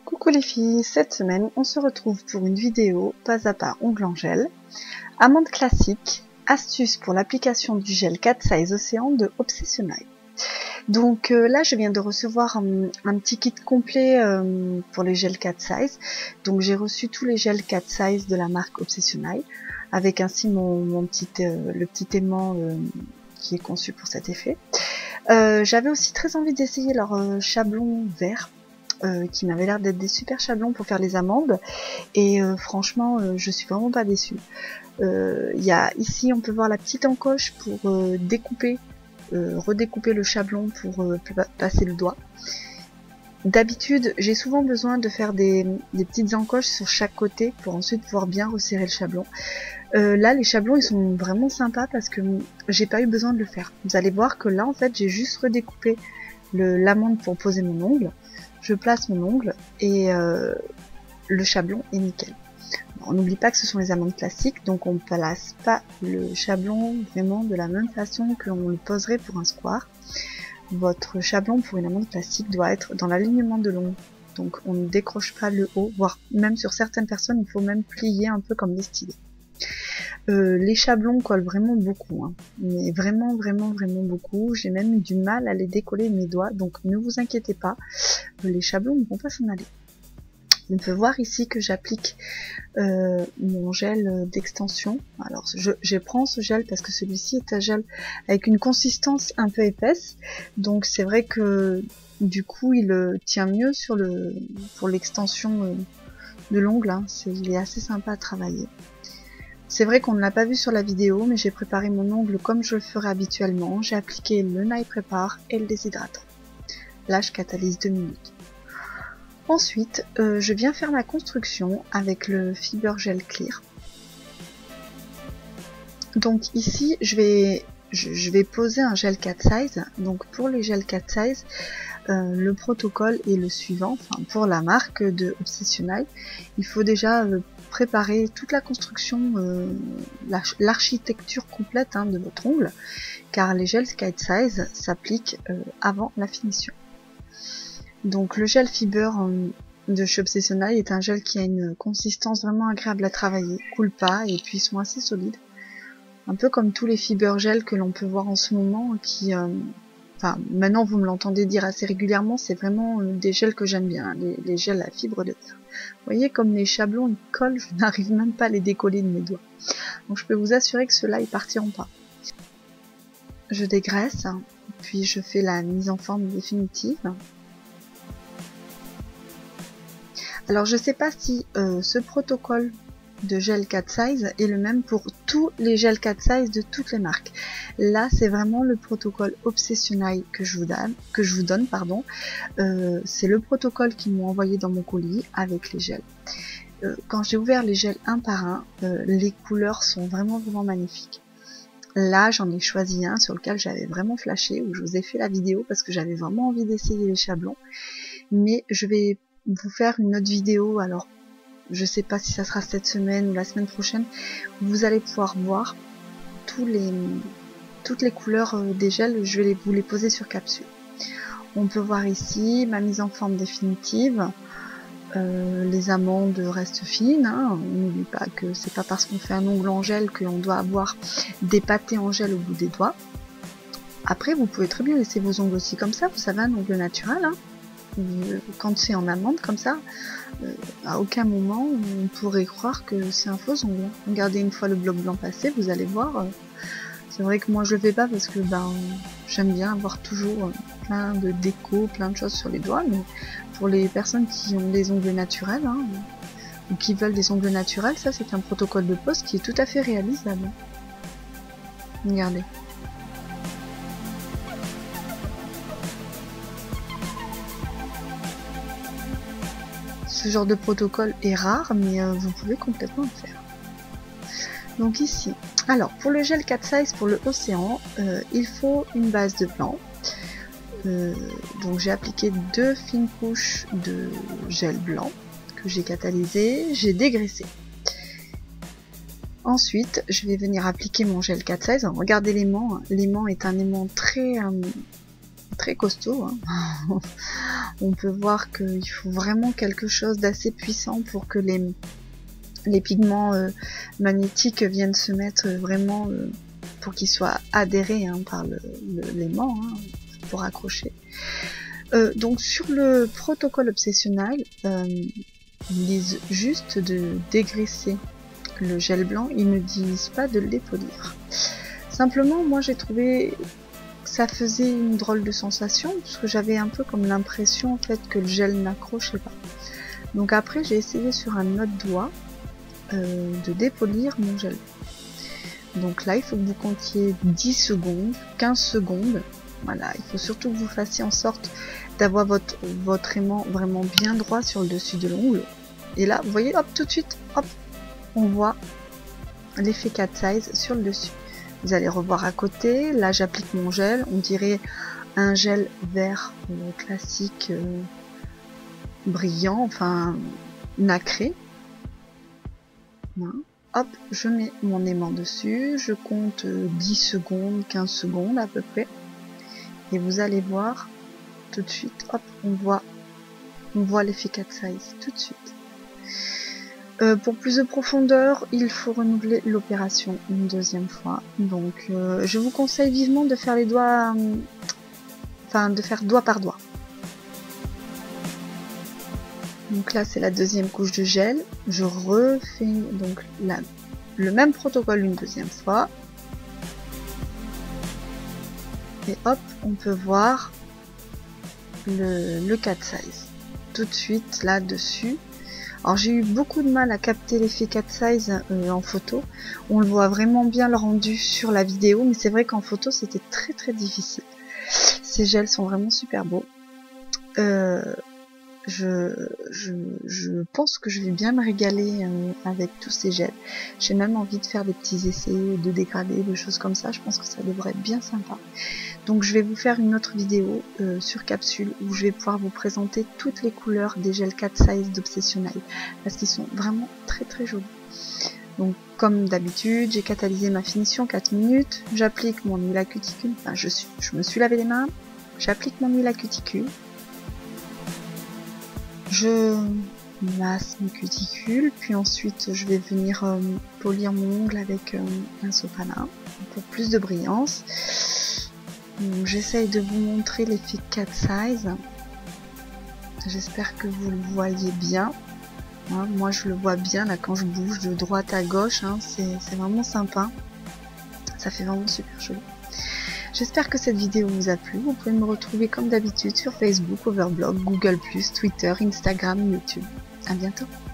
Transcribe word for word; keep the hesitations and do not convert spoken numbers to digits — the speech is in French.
Coucou les filles, cette semaine on se retrouve pour une vidéo pas à pas ongle en gel, amande classique, astuce pour l'application du gel quatre size Océan de Obsessional. Donc euh, là je viens de recevoir un, un petit kit complet euh, pour les gels quatre size, donc j'ai reçu tous les gels quatre size de la marque Obsessional, avec ainsi mon, mon petit, euh, le petit aimant euh, qui est conçu pour cet effet. Euh, j'avais aussi très envie d'essayer leur euh, chablon vert, Euh, qui m'avait l'air d'être des super chablons pour faire les amandes, et euh, franchement euh, je suis vraiment pas déçue. Euh, y a, ici on peut voir la petite encoche pour euh, découper, euh, redécouper le chablon pour euh, passer le doigt. D'habitude j'ai souvent besoin de faire des, des petites encoches sur chaque côté pour ensuite pouvoir bien resserrer le chablon. Euh, là les chablons ils sont vraiment sympas parce que j'ai pas eu besoin de le faire. Vous allez voir que là en fait j'ai juste redécoupé l'amande pour poser mon ongle. Je place mon ongle et euh, le chablon est nickel. On n'oublie pas que ce sont les amandes classiques, donc on ne place pas le chablon vraiment de la même façon que l'on le poserait pour un square. Votre chablon pour une amande classique doit être dans l'alignement de l'ongle, donc on ne décroche pas le haut, voire même sur certaines personnes il faut même plier un peu comme des stylés. Euh, les chablons collent vraiment beaucoup, hein. Mais vraiment vraiment vraiment beaucoup, j'ai même eu du mal à les décoller de mes doigts, donc ne vous inquiétez pas, les chablons ne vont pas s'en aller. On peut voir ici que j'applique euh, mon gel d'extension. Alors je, je prends ce gel parce que celui-ci est un gel avec une consistance un peu épaisse, donc c'est vrai que du coup il tient mieux sur le pour l'extension de l'ongle, hein. Il est assez sympa à travailler. C'est vrai qu'on ne l'a pas vu sur la vidéo, mais j'ai préparé mon ongle comme je le ferais habituellement. J'ai appliqué le Night Prepare et le déshydratant. Là, je catalyse deux minutes. Ensuite, euh, je viens faire ma construction avec le Fiber Gel Clear. Donc ici, je vais, je, je vais poser un gel quatre size. Donc pour les gels quatre size, euh, le protocole est le suivant. Enfin, pour la marque de Obsessional, il faut déjà euh, préparer toute la construction, euh, l'architecture complète hein, de votre ongle, car les gels quatre size s'appliquent euh, avant la finition. Donc le gel Fiber euh, de chez Obsessional est un gel qui a une consistance vraiment agréable à travailler, coule pas et puis sont assez solides. Un peu comme tous les Fiber gels que l'on peut voir en ce moment, qui, euh, enfin maintenant vous me l'entendez dire assez régulièrement, c'est vraiment euh, des gels que j'aime bien, les, les gels à fibre de terre. Vous voyez comme les chablons ils collent, je n'arrive même pas à les décoller de mes doigts. Donc je peux vous assurer que ceux-là ils partiront pas. Je dégraisse, puis je fais la mise en forme définitive. Alors je sais pas si euh, ce protocole de gel quatre size est le même pour tous les gels quatre size de toutes les marques. Là c'est vraiment le protocole Obsessional que je vous donne, que je vous donne pardon. Euh, c'est le protocole qu'ils m'ont envoyé dans mon colis avec les gels. Euh, quand j'ai ouvert les gels un par un, euh, les couleurs sont vraiment vraiment magnifiques. Là j'en ai choisi un sur lequel j'avais vraiment flashé, où je vous ai fait la vidéo parce que j'avais vraiment envie d'essayer les chablons. Mais je vais vous faire une autre vidéo, alors je sais pas si ça sera cette semaine ou la semaine prochaine, où vous allez pouvoir voir tous les, toutes les couleurs des gels, je vais les, vous les poser sur capsule. On peut voir ici ma mise en forme définitive, euh, les amandes restent fines, hein. On n'oublie pas que c'est pas parce qu'on fait un ongle en gel qu'on doit avoir des pâtés en gel au bout des doigts. Après vous pouvez très bien laisser vos ongles aussi comme ça, vous savez un ongle naturel, hein. Quand c'est en amande comme ça, euh, à aucun moment on pourrait croire que c'est un faux ongle. Regardez une fois le bloc blanc passé, vous allez voir. Euh, c'est vrai que moi je le fais pas parce que ben j'aime bien avoir toujours plein de déco, plein de choses sur les doigts, mais pour les personnes qui ont des ongles naturels hein, ou qui veulent des ongles naturels, ça c'est un protocole de pose qui est tout à fait réalisable. Regardez. Ce genre de protocole est rare, mais euh, vous pouvez complètement le faire. Donc ici, alors pour le gel quatre size pour le Océan, euh, il faut une base de blanc. Euh, donc j'ai appliqué deux fines couches de gel blanc que j'ai catalysé, j'ai dégraissé. Ensuite, je vais venir appliquer mon gel quatre size. Alors, regardez l'aimant, l'aimant est un aimant très euh, très costaud. Hein. On peut voir qu'il faut vraiment quelque chose d'assez puissant pour que les, les pigments euh, magnétiques viennent se mettre vraiment, euh, pour qu'ils soient adhérés hein, par l'aimant, hein, pour accrocher. Euh, donc sur le protocole obsessionnel, euh, ils disent juste de dégraisser le gel blanc, ils ne disent pas de le dépolir. Simplement, moi j'ai trouvé que ça faisait une drôle de sensation, parce que j'avais un peu comme l'impression en fait que le gel n'accrochait pas. Donc après j'ai essayé sur un autre doigt euh, de dépolir mon gel. Donc là il faut que vous comptiez dix secondes, quinze secondes. Voilà, il faut surtout que vous fassiez en sorte d'avoir votre, votre aimant vraiment bien droit sur le dessus de l'ongle. Et là, vous voyez, hop, tout de suite, hop, on voit l'effet cat size sur le dessus. Vous allez revoir à côté, là j'applique mon gel, on dirait un gel vert euh, classique, euh, brillant, enfin nacré. Voilà. Hop, je mets mon aimant dessus, je compte euh, dix secondes, quinze secondes à peu près. Et vous allez voir tout de suite, hop, on voit, on voit l'effet cat size tout de suite. Euh, pour plus de profondeur, il faut renouveler l'opération une deuxième fois. Donc, euh, je vous conseille vivement de faire les doigts, euh, enfin de faire doigt par doigt. Donc là, c'est la deuxième couche de gel. Je refais donc la, le même protocole une deuxième fois. Et hop, on peut voir le, le cat size tout de suite là-dessus. Alors j'ai eu beaucoup de mal à capter l'effet cat size euh, en photo. On le voit vraiment bien le rendu sur la vidéo, mais c'est vrai qu'en photo c'était très très difficile. Ces gels sont vraiment super beaux. Euh, je, je, je pense que je vais bien me régaler euh, avec tous ces gels. J'ai même envie de faire des petits essais de dégradés, de choses comme ça. Je pense que ça devrait être bien sympa. Donc je vais vous faire une autre vidéo euh, sur capsule où je vais pouvoir vous présenter toutes les couleurs des gels cat size d'Obsessionnel parce qu'ils sont vraiment très très jolis. Donc comme d'habitude, j'ai catalysé ma finition quatre minutes, j'applique mon huile à cuticule, enfin je, suis, je me suis lavé les mains, j'applique mon huile à cuticule, je masse mes cuticules, puis ensuite je vais venir euh, polir mon ongle avec euh, un sopalin pour plus de brillance. J'essaye de vous montrer l'effet cat size. J'espère que vous le voyez bien. Hein, moi je le vois bien là quand je bouge de droite à gauche. Hein, c'est vraiment sympa. Ça fait vraiment super joli. J'espère que cette vidéo vous a plu. Vous pouvez me retrouver comme d'habitude sur Facebook, Overblog, Google plus, Twitter, Instagram, YouTube. À bientôt.